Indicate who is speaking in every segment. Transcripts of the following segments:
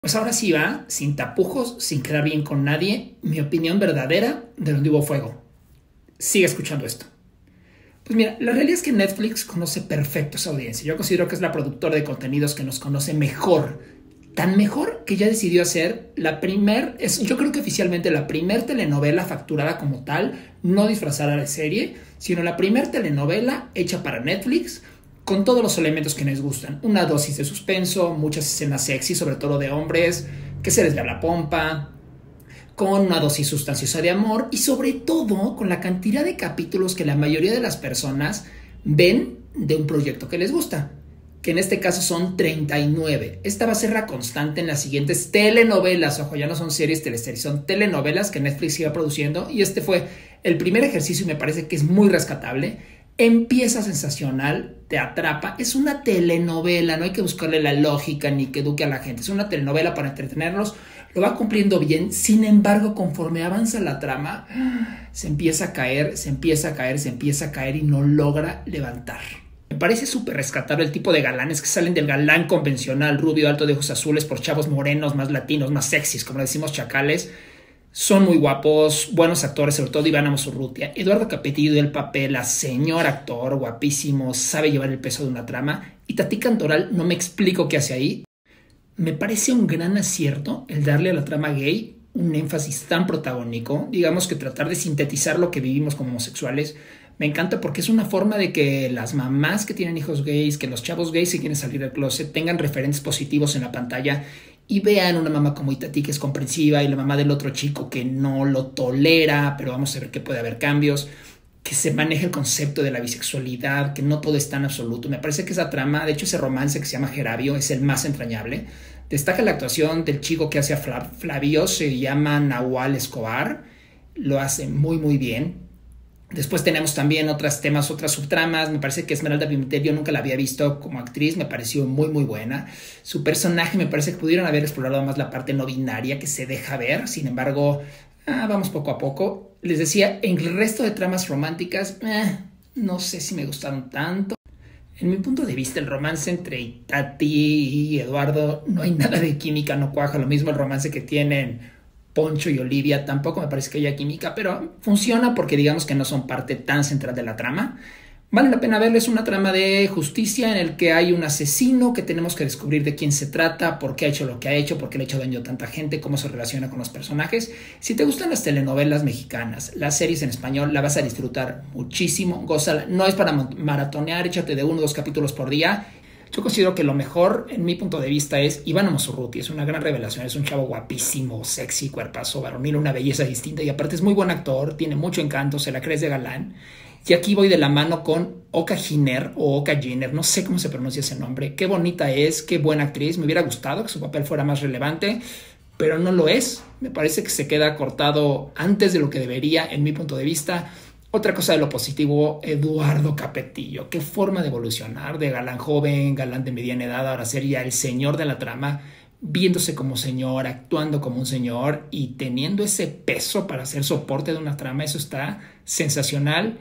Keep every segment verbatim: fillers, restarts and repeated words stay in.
Speaker 1: Pues ahora sí va, sin tapujos, sin quedar bien con nadie, mi opinión verdadera de donde hubo fuego. Sigue escuchando esto. Pues mira, la realidad es que Netflix conoce perfecto a su audiencia. Yo considero que es la productora de contenidos que nos conoce mejor. Tan mejor que ya decidió hacer la primer, es, yo creo que oficialmente la primer telenovela facturada como tal, no disfrazada de serie, sino la primer telenovela hecha para Netflix, con todos los elementos que nos gustan. Una dosis de suspenso, muchas escenas sexy, sobre todo de hombres, que se les da la pompa, con una dosis sustanciosa de amor y sobre todo con la cantidad de capítulos que la mayoría de las personas ven de un proyecto que les gusta, que en este caso son treinta y nueve. Esta va a ser la constante en las siguientes telenovelas. Ojo, ya no son series, teleseries, son telenovelas que Netflix iba produciendo y este fue el primer ejercicio y me parece que es muy rescatable. Empieza sensacional, te atrapa, es una telenovela, no hay que buscarle la lógica ni que eduque a la gente, es una telenovela para entretenerlos, lo va cumpliendo bien. Sin embargo, conforme avanza la trama, se empieza a caer, se empieza a caer, se empieza a caer y no logra levantar. Me parece súper rescatable el tipo de galanes que salen del galán convencional, rubio, alto, de ojos azules, por chavos morenos, más latinos, más sexys, como decimos chacales. Son muy guapos, buenos actores, sobre todo Iván Amosurrutia. Eduardo Capetillo del papel, a señor actor, guapísimo, sabe llevar el peso de una trama. Y Tati Cantoral, no me explico qué hace ahí. Me parece un gran acierto el darle a la trama gay un énfasis tan protagónico. Digamos que tratar de sintetizar lo que vivimos como homosexuales. Me encanta porque es una forma de que las mamás que tienen hijos gays, que los chavos gays que quieren salir del closet, tengan referentes positivos en la pantalla y vean una mamá como Itatí que es comprensiva y la mamá del otro chico que no lo tolera, pero vamos a ver que puede haber cambios, que se maneja el concepto de la bisexualidad, que no todo es tan absoluto. Me parece que esa trama, de hecho ese romance que se llama Gerabio, es el más entrañable. Destaca la actuación del chico que hace a Flavio, se llama Nahual Escobar, lo hace muy muy bien. Después tenemos también otros temas, otras subtramas. Me parece que Esmeralda Pimentel, yo nunca la había visto como actriz, me pareció muy muy buena. Su personaje me parece que pudieron haber explorado más la parte no binaria que se deja ver. Sin embargo, ah, vamos poco a poco. Les decía, en el resto de tramas románticas, eh, no sé si me gustaron tanto. En mi punto de vista, el romance entre Itatí y Eduardo, no hay nada de química, no cuaja. Lo mismo el romance que tienen Poncho y Olivia, tampoco me parece que haya química, pero funciona porque digamos que no son parte tan central de la trama. Vale la pena verlo, es una trama de justicia en el que hay un asesino que tenemos que descubrir de quién se trata, por qué ha hecho lo que ha hecho, por qué le ha hecho daño a tanta gente, cómo se relaciona con los personajes. Si te gustan las telenovelas mexicanas, las series en español, la vas a disfrutar muchísimo, gózala. No es para maratonear, échate de uno o dos capítulos por día. Yo considero que lo mejor, en mi punto de vista, es Iván Amosurrutia. Es una gran revelación, es un chavo guapísimo, sexy, cuerpazo, varonil, una belleza distinta y aparte es muy buen actor, tiene mucho encanto, se la crees de galán. Y aquí voy de la mano con Oka Giner o Oka Giner, no sé cómo se pronuncia ese nombre. Qué bonita es, qué buena actriz. Me hubiera gustado que su papel fuera más relevante, pero no lo es. Me parece que se queda cortado antes de lo que debería, en mi punto de vista. Otra cosa de lo positivo, Eduardo Capetillo. Qué forma de evolucionar, de galán joven, galán de mediana edad, ahora sería el señor de la trama, viéndose como señor, actuando como un señor y teniendo ese peso para hacer soporte de una trama. Eso está sensacional.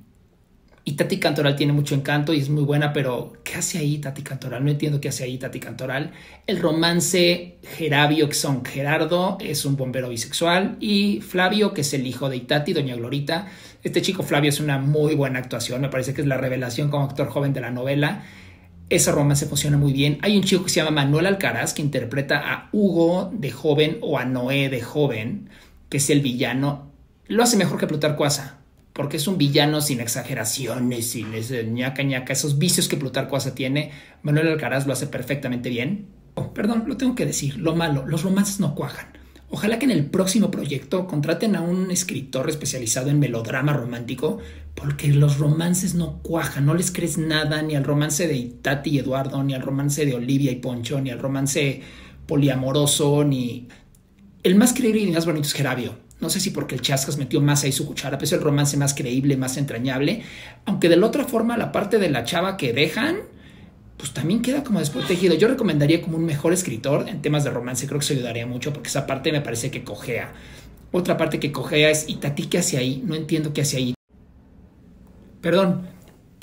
Speaker 1: Y Tati Cantoral tiene mucho encanto y es muy buena, pero ¿qué hace ahí Tati Cantoral? No entiendo qué hace ahí Tati Cantoral. El romance Gerabio, que son Gerardo, es un bombero bisexual, y Flavio, que es el hijo de Itati, doña Glorita. Este chico Flavio es una muy buena actuación, me parece que es la revelación como actor joven de la novela. Ese romance funciona muy bien. Hay un chico que se llama Manuel Alcaraz que interpreta a Hugo de joven o a Noé de joven, que es el villano. Lo hace mejor que Plutarco Asa, porque es un villano sin exageraciones, sin ese ñaca ñaca, esos vicios que Plutarco Asa tiene. Manuel Alcaraz lo hace perfectamente bien. Oh, perdón, lo tengo que decir, lo malo, los romances no cuajan. Ojalá que en el próximo proyecto contraten a un escritor especializado en melodrama romántico, porque los romances no cuajan, no les crees nada ni al romance de Itati y Eduardo, ni al romance de Olivia y Poncho, ni al romance poliamoroso, ni... El más creíble y más bonito es Gerabio. No sé si porque el Chascas metió más ahí su cuchara, pero es el romance más creíble, más entrañable. Aunque de la otra forma, la parte de la chava que dejan, pues también queda como desprotegido. Yo recomendaría como un mejor escritor en temas de romance. Creo que eso ayudaría mucho porque esa parte me parece que cojea. Otra parte que cojea es Itatí, ¿qué hace ahí? No entiendo qué hace ahí. Perdón,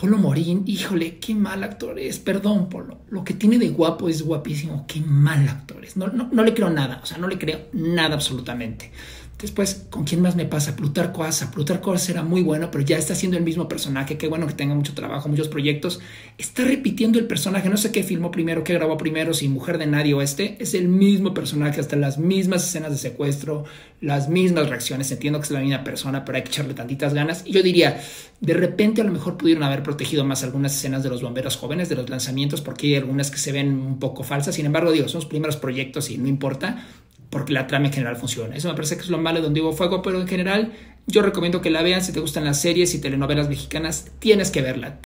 Speaker 1: Polo Morín, híjole, qué mal actor es. Perdón, Polo. Lo que tiene de guapo es guapísimo. Qué mal actor es. No, no, no le creo nada. O sea, no le creo nada absolutamente. Después, ¿con quién más me pasa? Plutarco Asa. Plutarco Asa era muy bueno, pero ya está haciendo el mismo personaje. Qué bueno que tenga mucho trabajo, muchos proyectos. Está repitiendo el personaje. No sé qué filmó primero, qué grabó primero, si Mujer de Nadie o este. Es el mismo personaje, hasta las mismas escenas de secuestro, las mismas reacciones. Entiendo que es la misma persona, pero hay que echarle tantitas ganas. Y yo diría, de repente a lo mejor pudieron haber protegido más algunas escenas de los bomberos jóvenes, de los lanzamientos, porque hay algunas que se ven un poco falsas. Sin embargo, digo, son los primeros proyectos y no importa, porque la trama en general funciona. Eso me parece que es lo malo de Donde Hubo Fuego, pero en general yo recomiendo que la vean. Si te gustan las series y telenovelas mexicanas, tienes que verla.